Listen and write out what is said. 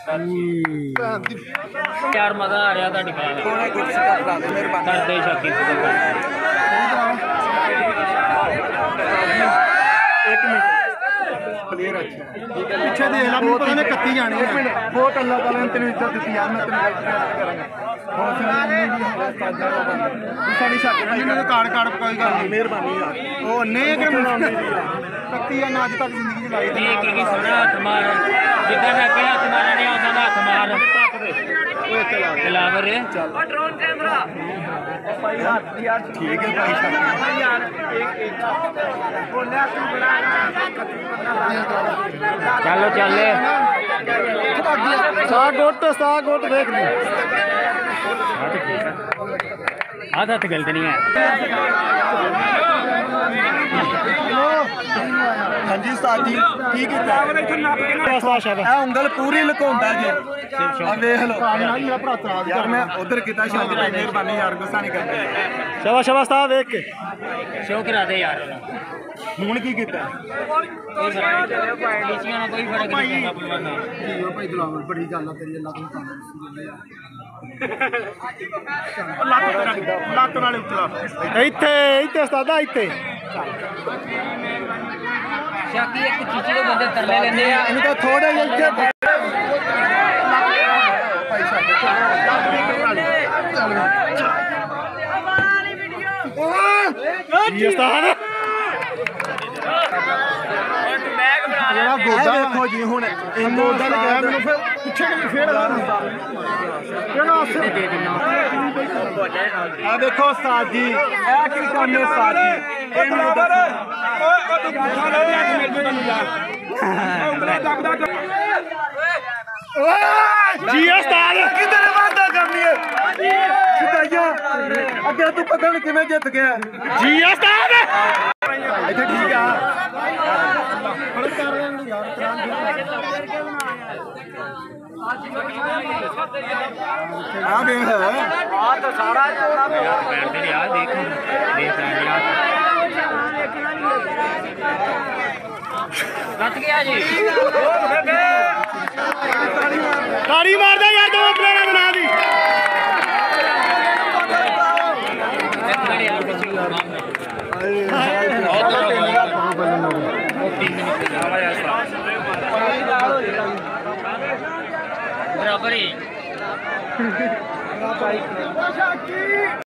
यार मजा आ रहा था करते शाकी एक मिनट प्लेयर अच्छा पीछे देख ला बहुत ने कत्ती जानी है बहुत अल्लाह ताला ने तेरी इज्जत दी यार मैं तेरी गलती नहीं करूंगा हौसला नहीं भी है साडी शाकी भाई ने कार्ड कार्ड कोई गल नहीं मेहरबानी यार ओ नहीं कि कत्ती है ना आज तक जिंदगी च लाई एक की सोना हाथ मार जिधर मैं क्या हाथ मारना नहीं होता हाथ मार ओए चला रे चल ड्रोन कैमरा भाई हाथ यार ठीक है भाई यार एक बोलया तू बड़ा चलो चले सा गोट देख ली हाथ हाथ गलत नहीं है हाँ जी उस्ताद जी ठीक है उंगल पूरी लुकाउंदा जी देख लो यार मैं उधर किता शादी भाई मेहरबानी यार गुस्सा नहीं करते शाबाश शाबाश साहब देख के शो करा दे यार ਹੁਣ ਕੀ ਕੀਤਾ कोई फर्क नहीं पड़ता ਭਾਈ ਦਿਲਾਵਰ ਬੜੀ ਗੱਲ ਆ ਤੇਰੀ ਅੱਲਾ ਤੁਹਾਨੂੰ ਲੱਤ ਨਾਲੇ ਉੱਤਰਾ ਇੱਥੇ ਇੱਥੇ ਉਸਤਾਦਾ ਇੱਥੇ शाकी एक चीची को बंदे तरले लेने आ ਇਹਨੂੰ ਤਾਂ ਥੋੜੇ ਜਿਹੇ ਇੱਥੇ ਜੀ ਉਸਤਾਦ ਜਿਹੜਾ ਗੋਡਾ ਦੇਖੋ ਜੀ ਹੁਣ ਇਹ ਗੋਡਾ ਲਗਾਇਆ ਮੈਨੂੰ ਫਿਰ ਪਿੱਛੇ ਫੇਰ ਕਿਹੜਾ ਅਸਰ ਦੇ ਦੇਣਾ ਆ ਦੇਖੋ ਉਸਤਾਦ ਜੀ ਇਹ ਕੀ ਕੰਮ ਹੈ ਉਸਤਾਦ ਜੀ ਇਹਨੂੰ ਦੱਸੋ ਓਏ ਉਹ ਤੂੰ ਪੁੱਛਾ ਲੈ ਜਾ ਮੇਰੇ ਤੋਂ ਨਹੀਂ ਜਾ ਉਂਗਲਾ ਜਗਦਾ ਓਏ ਜੀ ਉਸਤਾਦ ਕਿੱਧਰ ਵਾਦਾ ਕਰਨੀ ਹੈ ਸਿੱਧਾਈਆ ਅੱਗੇ ਤੂੰ ਪਤਾ ਨਹੀਂ ਕਿਵੇਂ ਜਿੱਤ ਗਿਆ ਜੀ ਉਸਤਾਦ ਇੱਥੇ ਠੀਕ ਆ हाँ देख तो सारा यार देखो देख यार रख गया जी ताड़ी मार दे यार दो प्लेयर बना दी बराबर ही